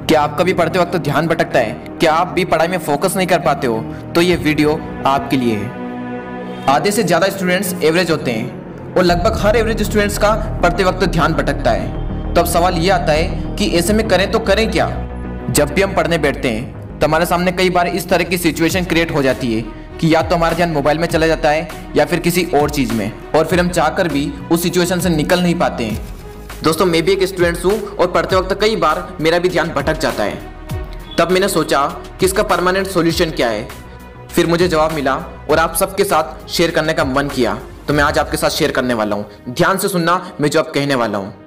क्या आपका भी पढ़ते वक्त ध्यान भटकता है? क्या आप भी पढ़ाई में फोकस नहीं कर पाते हो? तो ये वीडियो आपके लिए है। आधे से ज़्यादा स्टूडेंट्स एवरेज होते हैं और लगभग हर एवरेज स्टूडेंट्स का पढ़ते वक्त ध्यान भटकता है। तो अब सवाल ये आता है कि ऐसे में करें तो करें क्या? जब भी हम पढ़ने बैठते हैं तो हमारे सामने कई बार इस तरह की सिचुएशन क्रिएट हो जाती है कि या तो हमारा ध्यान मोबाइल में चला जाता है या फिर किसी और चीज़ में, और फिर हम चाहकर भी उस सिचुएशन से निकल नहीं पाते हैं। दोस्तों, मैं भी एक स्टूडेंट हूँ और पढ़ते वक्त कई बार मेरा भी ध्यान भटक जाता है। तब मैंने सोचा कि इसका परमानेंट सॉल्यूशन क्या है। फिर मुझे जवाब मिला और आप सबके साथ शेयर करने का मन किया, तो मैं आज आपके साथ शेयर करने वाला हूँ। ध्यान से सुनना मैं जो अब कहने वाला हूँ।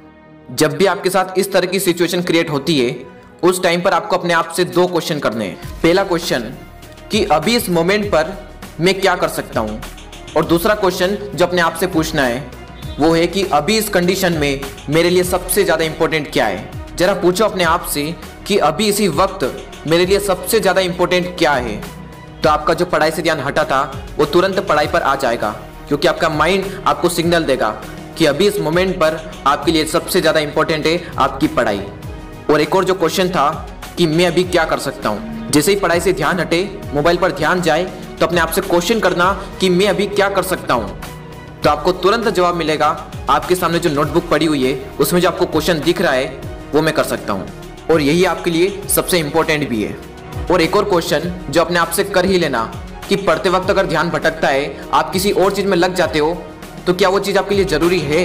जब भी आपके साथ इस तरह की सिचुएशन क्रिएट होती है, उस टाइम पर आपको अपने आप से दो क्वेश्चन करने हैं। पहला क्वेश्चन कि अभी इस मोमेंट पर मैं क्या कर सकता हूँ, और दूसरा क्वेश्चन जो अपने आप से पूछना है वो है कि अभी इस कंडीशन में मेरे लिए सबसे ज़्यादा इंपॉर्टेंट क्या है। जरा पूछो अपने आप से कि अभी इसी वक्त मेरे लिए सबसे ज़्यादा इंपॉर्टेंट क्या है। तो आपका जो पढ़ाई से ध्यान हटा था वो तुरंत पढ़ाई पर आ जाएगा, क्योंकि आपका माइंड आपको सिग्नल देगा कि अभी इस मोमेंट पर आपके लिए सबसे ज़्यादा इंपॉर्टेंट है आपकी पढ़ाई। और एक और जो क्वेश्चन था कि मैं अभी क्या कर सकता हूँ। जैसे ही पढ़ाई से ध्यान हटे, मोबाइल पर ध्यान जाए, तो अपने आप से क्वेश्चन करना कि मैं अभी क्या कर सकता हूँ। तो आपको तुरंत जवाब मिलेगा। आपके सामने जो नोटबुक पड़ी हुई है उसमें जो आपको क्वेश्चन दिख रहा है वो मैं कर सकता हूँ, और यही आपके लिए सबसे इंपॉर्टेंट भी है। और एक और क्वेश्चन जो अपने आप से कर ही लेना कि पढ़ते वक्त अगर ध्यान भटकता है, आप किसी और चीज़ में लग जाते हो, तो क्या वो चीज़ आपके लिए ज़रूरी है?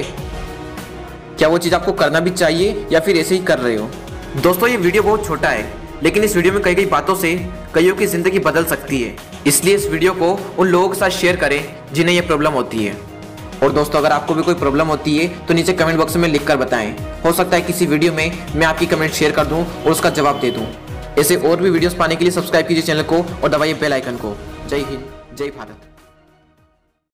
क्या वो चीज़ आपको करना भी चाहिए या फिर ऐसे ही कर रहे हो? दोस्तों, ये वीडियो बहुत छोटा है, लेकिन इस वीडियो में कई कई बातों से कईयों की ज़िंदगी बदल सकती है। इसलिए इस वीडियो को उन लोगों के साथ शेयर करें जिन्हें ये प्रॉब्लम होती है। और दोस्तों, अगर आपको भी कोई प्रॉब्लम होती है तो नीचे कमेंट बॉक्स में लिखकर बताएं। हो सकता है किसी वीडियो में मैं आपकी कमेंट शेयर कर दूं और उसका जवाब दे दूं। ऐसे और भी वीडियोस पाने के लिए सब्सक्राइब कीजिए चैनल को और दबाइए बेल आइकन को। जय हिंद, जय भारत।